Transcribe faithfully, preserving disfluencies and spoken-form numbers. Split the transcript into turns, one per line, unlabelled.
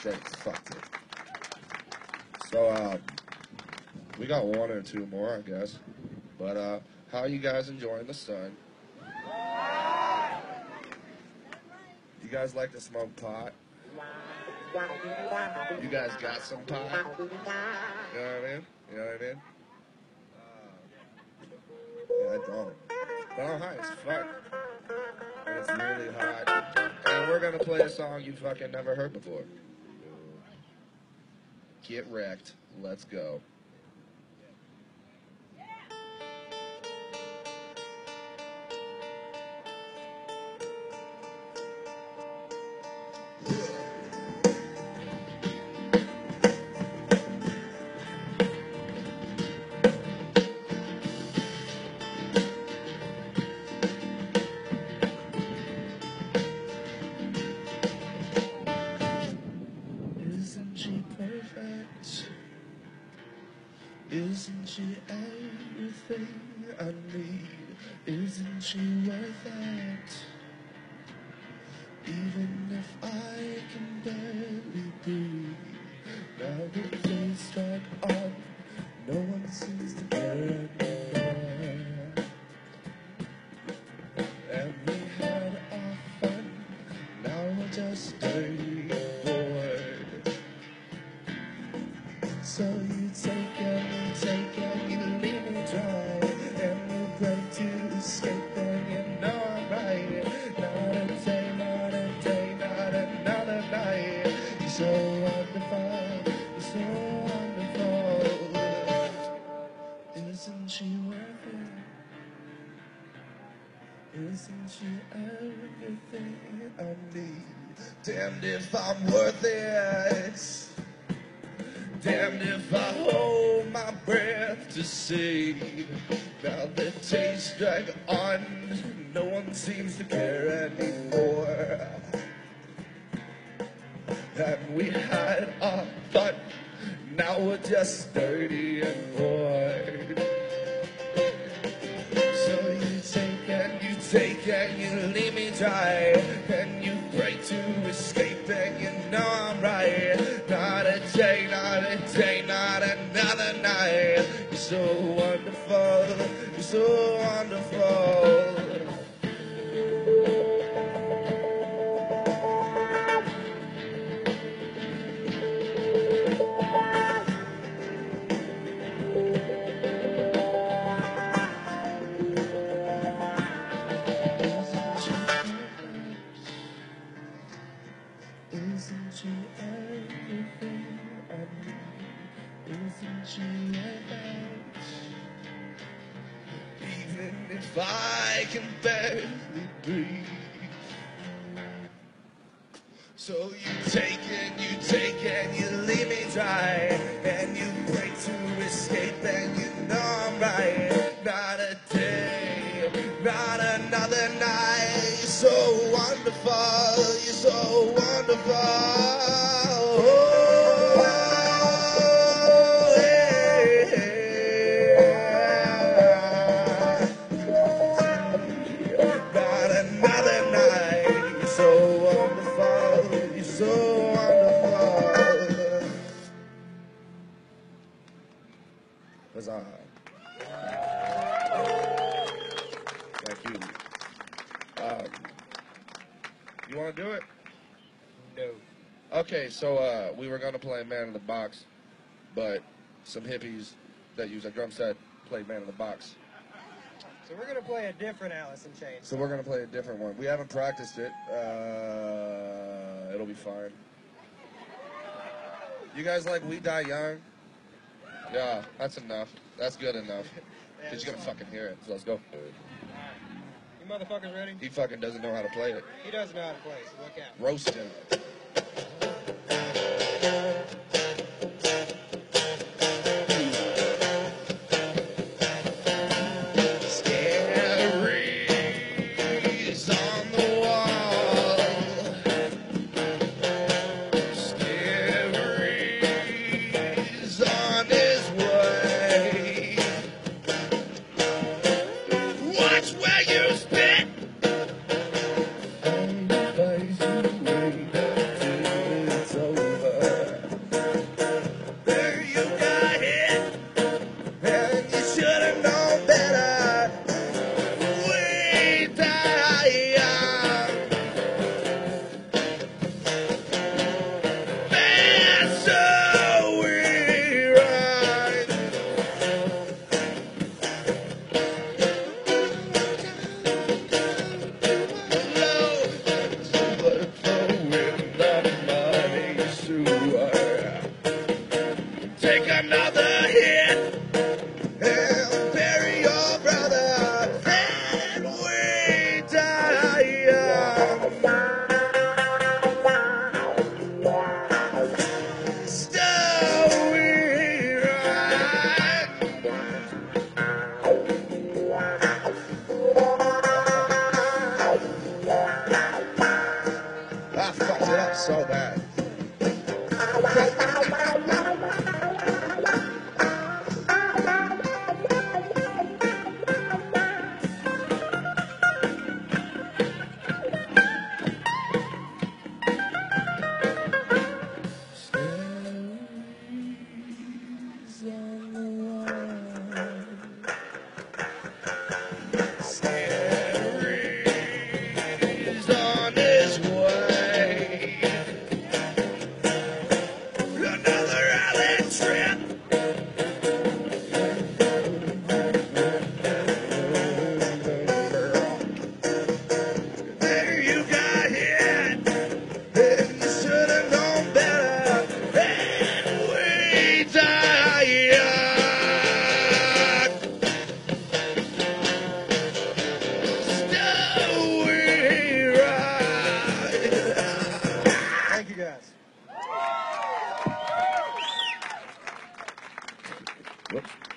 straight fucked it. So, uh, we got one or two more, I guess. But, uh, how are you guys enjoying the sun? You guys like to smoke pot? You guys got some pot? You know what I mean? You know what I mean? Uh, yeah, I don't. But I'm high as fuck. And it's really hot. And we're gonna play a song you fucking never heard before. Get wrecked. Let's go. Isn't she perfect? Isn't she everything I need? Isn't she worth it? Even if I can barely breathe. Now the days drag on, no one seems to care anymore. And we had our fun, now we're just dirty and bored. So you take and you take and you leave me dry, and you break to escape and you know I'm right. Not a day, not a day, not another night. You're so wonderful, you're so wonderful. Isn't she worth it? Isn't she everything I need? Damned if I'm worth it. Damned if I hold my breath to save. Now the days drag on, no one seems to care anymore. And we had our fun, now we're just dirty and bored. So you take and you take and you leave me dry, and you break to escape and you know I'm right. Not a day, not a day, not another night. You're so wonderful, you're so wonderful. Isn't she everything I need? Isn't she right? Even if I can barely breathe. So you take and you take and you leave me dry, and you break to escape and you know I'm right. Not a day, not another night. You're so wonderful, you're so wonderful. Oh, yeah. Not another night. You're so wonderful, you're so wonderful. Huzzah. Thank you. Um, you want to do it?
No.
Okay, so uh, we were going to play Man in the Box, but some hippies that use a drum set played Man in the Box.
So we're going to play a different Alice in Chains.
So we're going to play a different one. We haven't practiced it. Uh, it'll be fine. You guys like We Die Young? Yeah, that's enough. That's good enough. Because you're going to fucking hear it. So let's go.
You motherfuckers ready?
He fucking doesn't know how to play it.
He doesn't know how to play, so look out.
Roast him. Scaries on the wall. Scaries on his way. Watch where you spit. And face you way. another hit and bury your brother, and we die young. Still we ride. I fucked it up so bad. He's on his way. Another island trip. There you got hit, and you should have known better. And we die young. Still we ride.
Thank you guys.
Whoops.